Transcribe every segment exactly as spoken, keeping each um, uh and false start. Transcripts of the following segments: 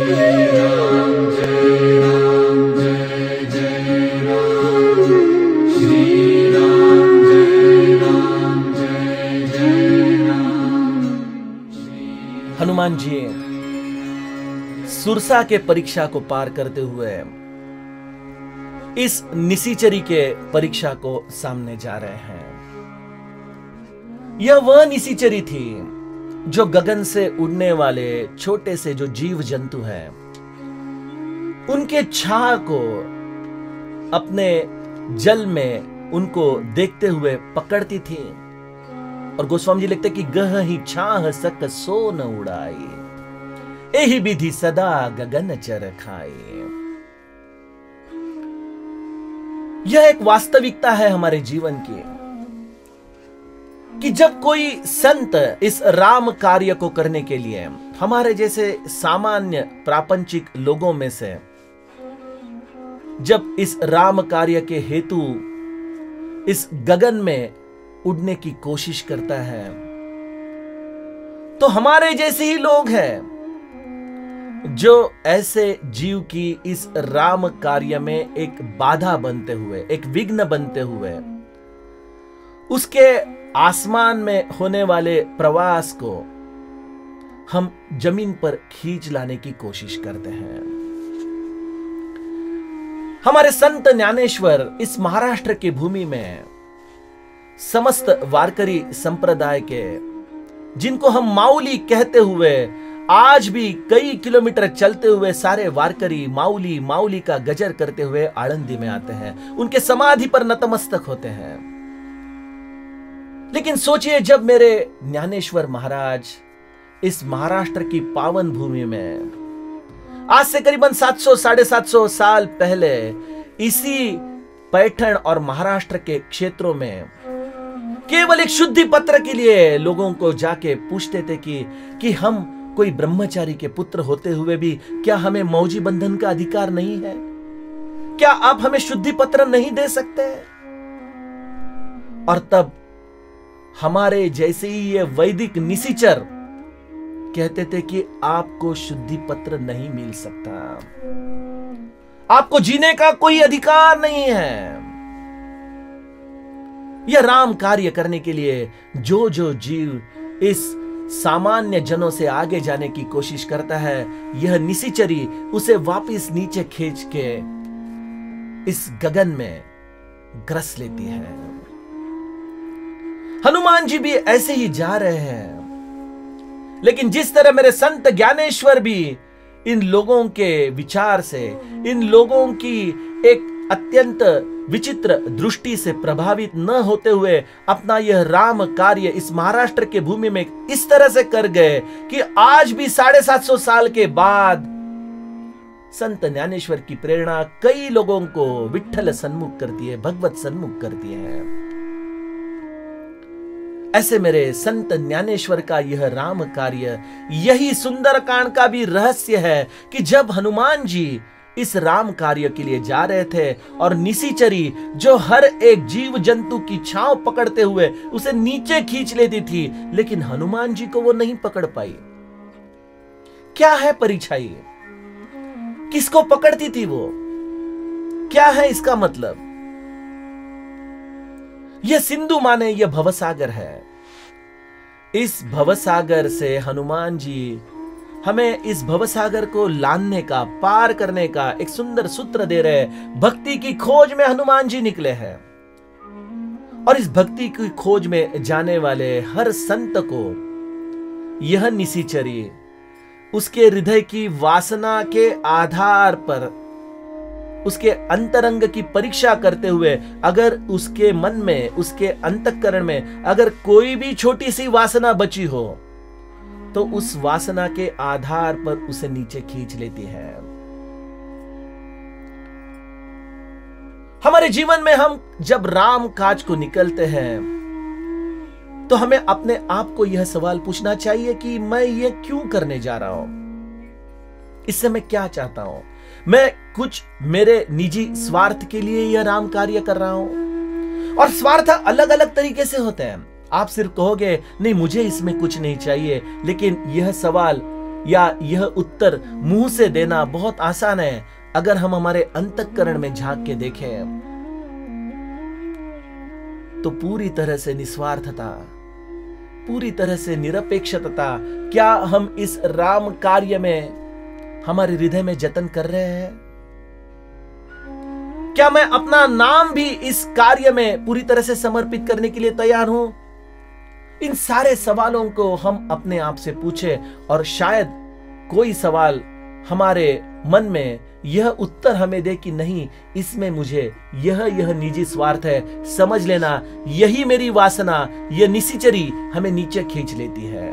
हनुमान जी सुरसा के परीक्षा को पार करते हुए इस निशिचरी के परीक्षा को सामने जा रहे हैं। यह वह निशिचरी थी जो गगन से उड़ने वाले छोटे से जो जीव जंतु हैं उनके छाह को अपने जल में उनको देखते हुए पकड़ती थी। और गोस्वामी जी लिखते कि गह ही छाह सक सो न उड़ाई, एही विधि सदा गगन चर खाए। यह एक वास्तविकता है हमारे जीवन की कि जब कोई संत इस राम कार्य को करने के लिए हमारे जैसे सामान्य प्रापंचिक लोगों में से जब इस राम कार्य के हेतु इस गगन में उड़ने की कोशिश करता है तो हमारे जैसे ही लोग हैं जो ऐसे जीव की इस राम कार्य में एक बाधा बनते हुए, एक विघ्न बनते हुए उसके आसमान में होने वाले प्रवास को हम जमीन पर खींच लाने की कोशिश करते हैं। हमारे संत ज्ञानेश्वर इस महाराष्ट्र की भूमि में समस्त वारकरी संप्रदाय के, जिनको हम माउली कहते हुए आज भी कई किलोमीटर चलते हुए सारे वारकरी माउली माउली का गजर करते हुए आळंदी में आते हैं, उनके समाधि पर नतमस्तक होते हैं। लेकिन सोचिए जब मेरे ज्ञानेश्वर महाराज इस महाराष्ट्र की पावन भूमि में आज से करीबन सात सौ साढ़े सात सौ साल पहले इसी पैठण और महाराष्ट्र के क्षेत्रों में केवल एक शुद्धि पत्र के लिए लोगों को जाके पूछते थे कि कि हम कोई ब्रह्मचारी के पुत्र होते हुए भी क्या हमें मौजी बंधन का अधिकार नहीं है? क्या आप हमें शुद्धि पत्र नहीं दे सकते? और तब हमारे जैसे ही ये वैदिक निशिचर कहते थे कि आपको शुद्धि पत्र नहीं मिल सकता, आपको जीने का कोई अधिकार नहीं है। यह राम कार्य करने के लिए जो जो जीव इस सामान्य जनों से आगे जाने की कोशिश करता है, यह निशिचरी उसे वापस नीचे खींच के इस गगन में ग्रस लेती है। हनुमान जी भी ऐसे ही जा रहे हैं, लेकिन जिस तरह मेरे संत ज्ञानेश्वर भी इन लोगों के विचार से, इन लोगों की एक अत्यंत विचित्र दृष्टि से प्रभावित न होते हुए अपना यह राम कार्य इस महाराष्ट्र के भूमि में इस तरह से कर गए कि आज भी साढ़े सात सौ साल के बाद संत ज्ञानेश्वर की प्रेरणा कई लोगों को विठ्ठल सन्मुख करती है, भगवत सन्मुख करती है। ऐसे मेरे संत ज्ञानेश्वर का यह राम कार्य, यही सुंदरकांड का भी रहस्य है कि जब हनुमान जी इस राम कार्य के लिए जा रहे थे और निशिचरी जो हर एक जीव जंतु की छांव पकड़ते हुए उसे नीचे खींच लेती थी, लेकिन हनुमान जी को वो नहीं पकड़ पाई। क्या है परिछाई? किसको पकड़ती थी वो? क्या है इसका मतलब? यह सिंधु माने यह भवसागर है। इस भवसागर से हनुमान जी हमें इस भवसागर को लांघने का, पार करने का एक सुंदर सूत्र दे रहे। भक्ति की खोज में हनुमान जी निकले हैं और इस भक्ति की खोज में जाने वाले हर संत को यह निशिचरी उसके हृदय की वासना के आधार पर उसके अंतरंग की परीक्षा करते हुए अगर उसके मन में, उसके अंतःकरण में अगर कोई भी छोटी सी वासना बची हो तो उस वासना के आधार पर उसे नीचे खींच लेती है। हमारे जीवन में हम जब राम काज को निकलते हैं तो हमें अपने आप को यह सवाल पूछना चाहिए कि मैं ये क्यों करने जा रहा हूं? इससे मैं क्या चाहता हूं? मैं कुछ मेरे निजी स्वार्थ के लिए यह राम कार्य कर रहा हूं? और स्वार्थ अलग अलग तरीके से होते हैं। आप सिर्फ कहोगे नहीं मुझे इसमें कुछ नहीं चाहिए, लेकिन यह सवाल या यह उत्तर मुंह से देना बहुत आसान है। अगर हम हमारे अंतःकरण में झांक के देखें तो पूरी तरह से निस्वार्थता, पूरी तरह से निरपेक्षता, क्या हम इस राम कार्य में हमारे हृदय में जतन कर रहे हैं? क्या मैं अपना नाम भी इस कार्य में पूरी तरह से समर्पित करने के लिए तैयार हूं? इन सारे सवालों को हम अपने आप से पूछें और शायद कोई सवाल हमारे मन में यह उत्तर हमें दे कि नहीं, इसमें मुझे यह यह निजी स्वार्थ है। समझ लेना, यही मेरी वासना, यह निशिचरी हमें नीचे खींच लेती है।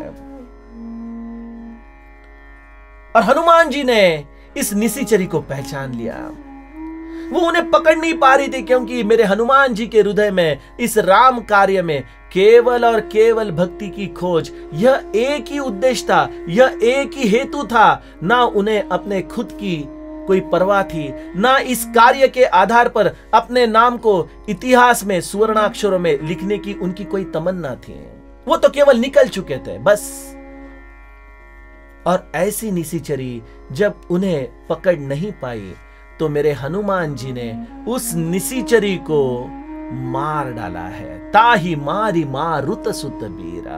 और हनुमान जी ने इस निशिचरी को पहचान लिया। वो उन्हें पकड़ नहीं पा रही थी, क्योंकि मेरे हनुमान जी के हृदय में इस राम कार्य में केवल और केवल भक्ति की खोज, यह एक ही उद्देश्य था, यह एक ही हेतु था। ना उन्हें अपने खुद की कोई परवाह थी, ना इस कार्य के आधार पर अपने नाम को इतिहास में सुवर्णाक्षरों में लिखने की उनकी कोई तमन्ना थी। वो तो केवल निकल चुके थे बस। और ऐसी निशिचरी जब उन्हें पकड़ नहीं पाई तो मेरे हनुमान जी ने उस निशिचरी को मार डाला है। ताही मारी मारुत सुत बीरा।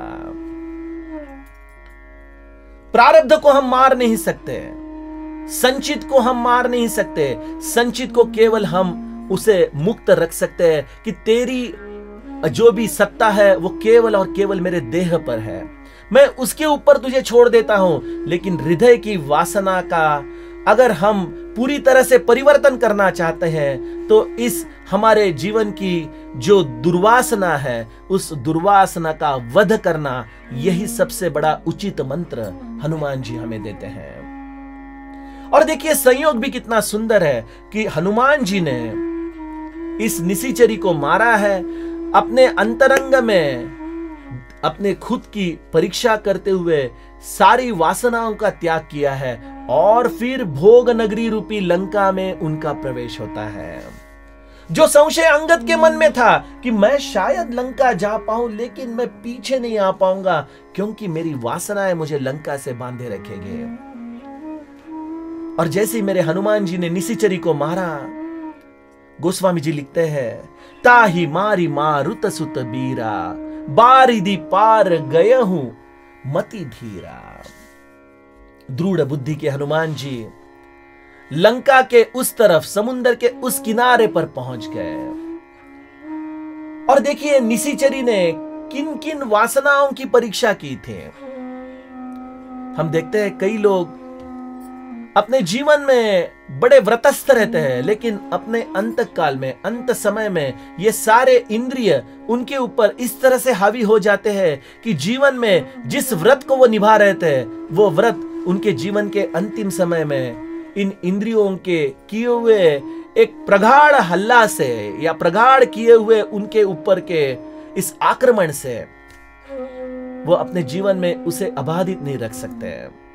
प्रारब्ध को हम मार नहीं सकते, संचित को हम मार नहीं सकते। संचित को केवल हम उसे मुक्त रख सकते हैं कि तेरी जो भी सत्ता है वो केवल और केवल मेरे देह पर है, मैं उसके ऊपर तुझे छोड़ देता हूं। लेकिन हृदय की वासना का अगर हम पूरी तरह से परिवर्तन करना चाहते हैं तो इस हमारे जीवन की जो दुर्वासना है, उस दुर्वासना का वध करना, यही सबसे बड़ा उचित मंत्र हनुमान जी हमें देते हैं। और देखिए संयोग भी कितना सुंदर है कि हनुमान जी ने इस निशिचरी को मारा है, अपने अंतरंग में अपने खुद की परीक्षा करते हुए सारी वासनाओं का त्याग किया है, और फिर भोग नगरी रूपी लंका में उनका प्रवेश होता है। जो संशय अंगद के मन में था कि मैं शायद लंका जा पाऊं, लेकिन मैं पीछे नहीं आ पाऊंगा क्योंकि मेरी वासनाएं मुझे लंका से बांधे रखेंगे। और जैसे ही मेरे हनुमान जी ने निशिचरी को मारा, गोस्वामी जी लिखते हैं, ताही मारी मारुत सुत बीरा, बारिधि पार गय हूं मति धीरा। दृढ़ बुद्धि के हनुमान जी लंका के उस तरफ, समुद्र के उस किनारे पर पहुंच गए। और देखिए निशिचरी ने किन किन वासनाओं की परीक्षा की थी। हम देखते हैं कई लोग अपने जीवन में बड़े व्रतस्थ रहते हैं, लेकिन अपने अंत काल में, अंत समय में ये सारे इंद्रिय उनके ऊपर इस तरह से हावी हो जाते हैं कि जीवन में जिस व्रत को वो निभा रहे थे, वो व्रत उनके जीवन के अंतिम समय में इन इंद्रियों के किए हुए एक प्रगाढ़ हल्ला से या प्रगाढ़ किए हुए उनके ऊपर के इस आक्रमण से वो अपने जीवन में उसे अबाधित नहीं रख सकते।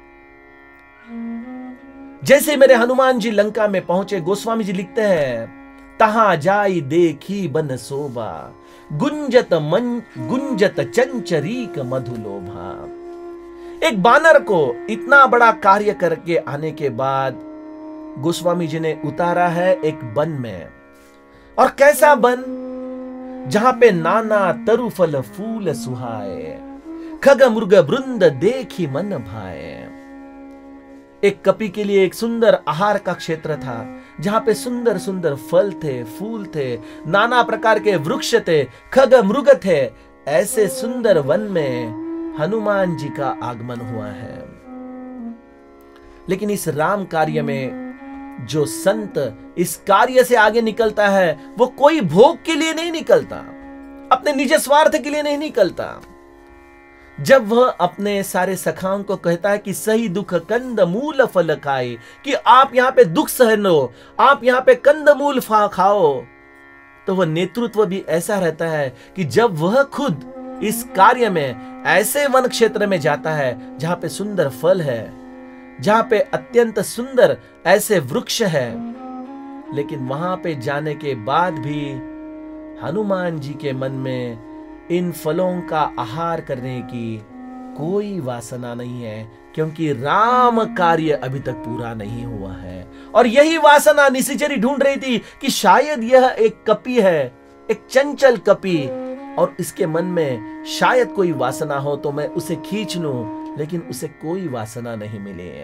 जैसे मेरे हनुमान जी लंका में पहुंचे, गोस्वामी जी लिखते हैं, तहां जाई देखी बन शोभा, गुंजत मन गुंजत चंचरीक मधुलोभा। एक बानर को इतना बड़ा कार्य करके आने के बाद गोस्वामी जी ने उतारा है एक वन में। और कैसा वन, जहां पे नाना तरु फल फूल सुहाए, खग मृग वृंद देखी मन भाए। एक कपि के लिए एक सुंदर आहार का क्षेत्र था, जहां पे सुंदर सुंदर फल थे, फूल थे, नाना प्रकार के वृक्ष थे, खग मृग थे। ऐसे सुंदर वन में हनुमान जी का आगमन हुआ है। लेकिन इस राम कार्य में जो संत इस कार्य से आगे निकलता है, वो कोई भोग के लिए नहीं निकलता, अपने निज स्वार्थ के लिए नहीं निकलता। जब वह अपने सारे सखाओं को कहता है कि सही दुख कंद मूल फल खाए, कि आप यहां पे दुख सहन लो, आप यहां पे कंद मूल फा खाओ, तो वह नेतृत्व भी ऐसा रहता है कि जब वह खुद इस कार्य में ऐसे वन क्षेत्र में जाता है जहां पे सुंदर फल है, जहां पे अत्यंत सुंदर ऐसे वृक्ष है, लेकिन वहां पे जाने के बाद भी हनुमान जी के मन में इन फलों का आहार करने की कोई वासना नहीं है, क्योंकि राम कार्य अभी तक पूरा नहीं हुआ है। और यही वासना निशिचरी ढूंढ रही थी कि शायद यह एक कपि है, एक चंचल कपि, और इसके मन में शायद कोई वासना हो तो मैं उसे खींच लूं, लेकिन उसे कोई वासना नहीं मिली है।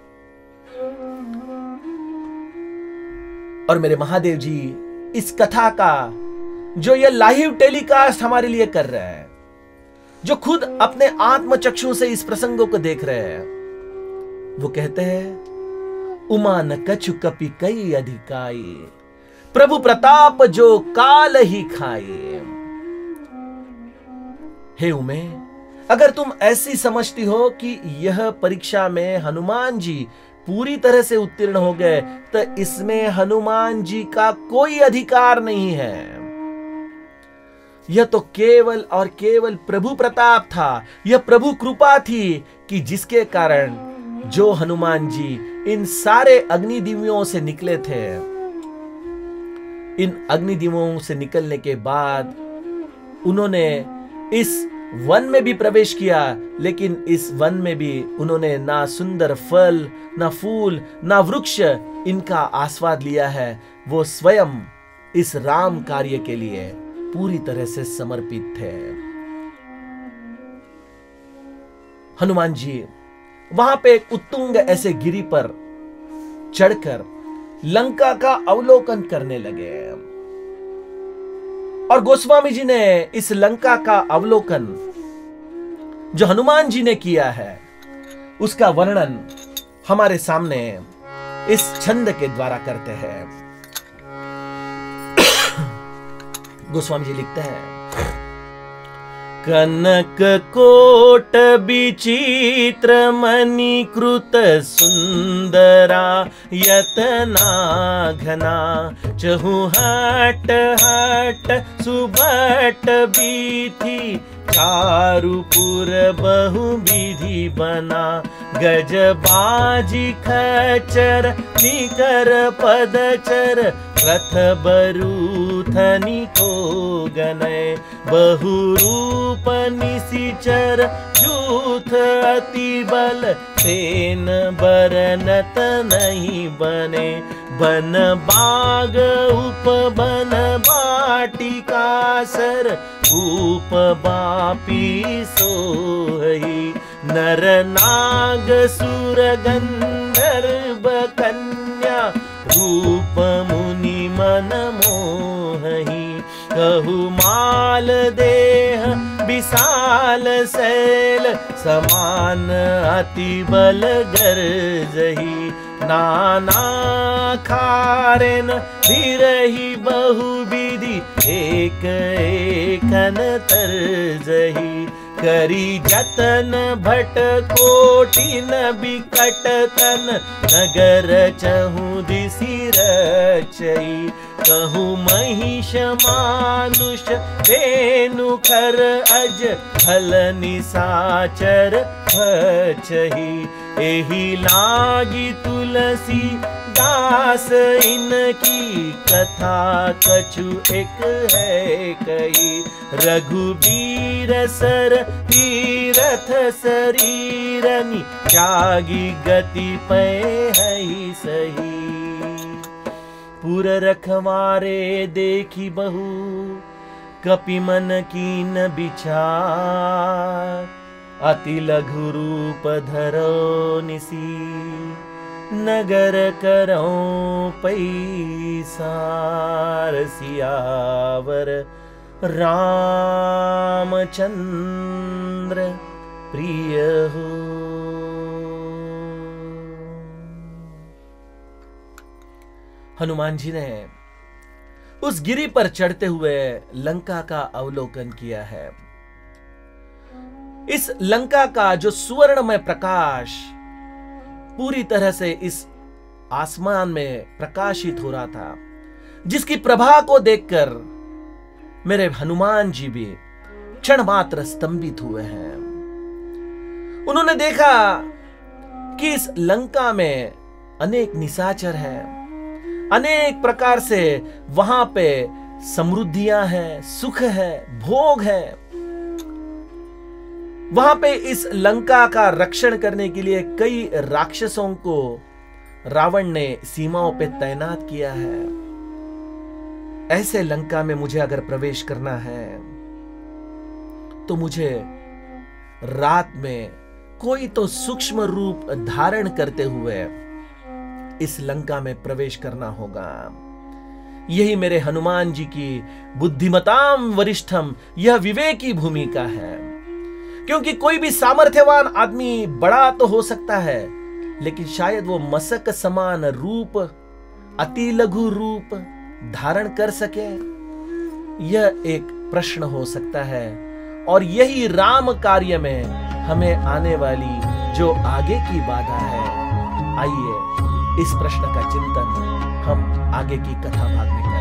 और मेरे महादेव जी इस कथा का जो ये लाइव टेलीकास्ट हमारे लिए कर रहे हैं, जो खुद अपने आत्मचक्षु से इस प्रसंगों को देख रहे हैं, वो कहते हैं उमा न कछु कपि कई अधिकाई, प्रभु प्रताप जो काल ही खाए। हे उमे, अगर तुम ऐसी समझती हो कि यह परीक्षा में हनुमान जी पूरी तरह से उत्तीर्ण हो गए, तो इसमें हनुमान जी का कोई अधिकार नहीं है। यह तो केवल और केवल प्रभु प्रताप था, यह प्रभु कृपा थी कि जिसके कारण जो हनुमान जी इन सारे अग्निदिव्यों से निकले थे, इन अग्निदिव्यों से निकलने के बाद उन्होंने इस वन में भी प्रवेश किया, लेकिन इस वन में भी उन्होंने ना सुंदर फल, ना फूल, ना वृक्ष इनका आस्वाद लिया है। वो स्वयं इस राम कार्य के लिए पूरी तरह से समर्पित थे। हनुमान जी वहां पे एक उत्तुंग ऐसे गिरी पर चढ़कर लंका का अवलोकन करने लगे। और गोस्वामी जी ने इस लंका का अवलोकन जो हनुमान जी ने किया है, उसका वर्णन हमारे सामने इस छंद के द्वारा करते हैं। गोस्वामी जी लिखते हैं, कनक कोट विचित्र मणिकृत सुंदरा यतना घना, चहु हट हट सुबट बीथी, चारुपुर बहु विधि बना, गज बाजी खचर निकर पदचर, रथ बरूथनी को गनय, बहु रूप निशिचर जूथ अति बल, सेन बरनत नहीं बने, बन बाग उपवन बाटिका सर, रूप बापी सोहई, नर नाग सुर गंधर्व कन्या, रूप मुनि मन मोहई, कहु माल देह विशाल शैल, समान अति बल गर्जही, नाना खारेन धीरहि बहु विधि, एक एकन तरजही, करी जतन भट कोटिन बिकट तन, नगर चहु दिशि रचई, कहु महिष मानुष धेनु खर अज, फल निशाचर भचही, एहि लागी तुलसी दास इनकी, कथा कछु एक है कही, रघुबीर सर तीरथ शरीरनि, त्यागी गति पै है सही, पुर रखवारे देखी बहु, कपि मन कीन विचार, अति लघु रूप धरो निसी, नगर करो पैसार, सियावर रामचंद्र प्रिय हो। हनुमान जी ने उस गिरी पर चढ़ते हुए लंका का अवलोकन किया है। इस लंका का जो सुवर्णमय प्रकाश पूरी तरह से इस आसमान में प्रकाशित हो रहा था, जिसकी प्रभा को देखकर मेरे हनुमान जी भी क्षण मात्र स्तंभित हुए हैं। उन्होंने देखा कि इस लंका में अनेक निशाचर हैं, अनेक प्रकार से वहां पे समृद्धियां हैं, सुख है, भोग है, वहां पे इस लंका का रक्षण करने के लिए कई राक्षसों को रावण ने सीमाओं पे तैनात किया है। ऐसे लंका में मुझे अगर प्रवेश करना है तो मुझे रात में कोई तो सूक्ष्म रूप धारण करते हुए इस लंका में प्रवेश करना होगा। यही मेरे हनुमान जी की बुद्धिमताम वरिष्ठम, यह विवेकी भूमिका है। क्योंकि कोई भी सामर्थ्यवान आदमी बड़ा तो हो सकता है, लेकिन शायद वो मसक समान रूप, अति लघु रूप धारण कर सके, यह एक प्रश्न हो सकता है। और यही राम कार्य में हमें आने वाली जो आगे की बाधा है, आइए इस प्रश्न का चिंतन हम आगे की कथा भाग में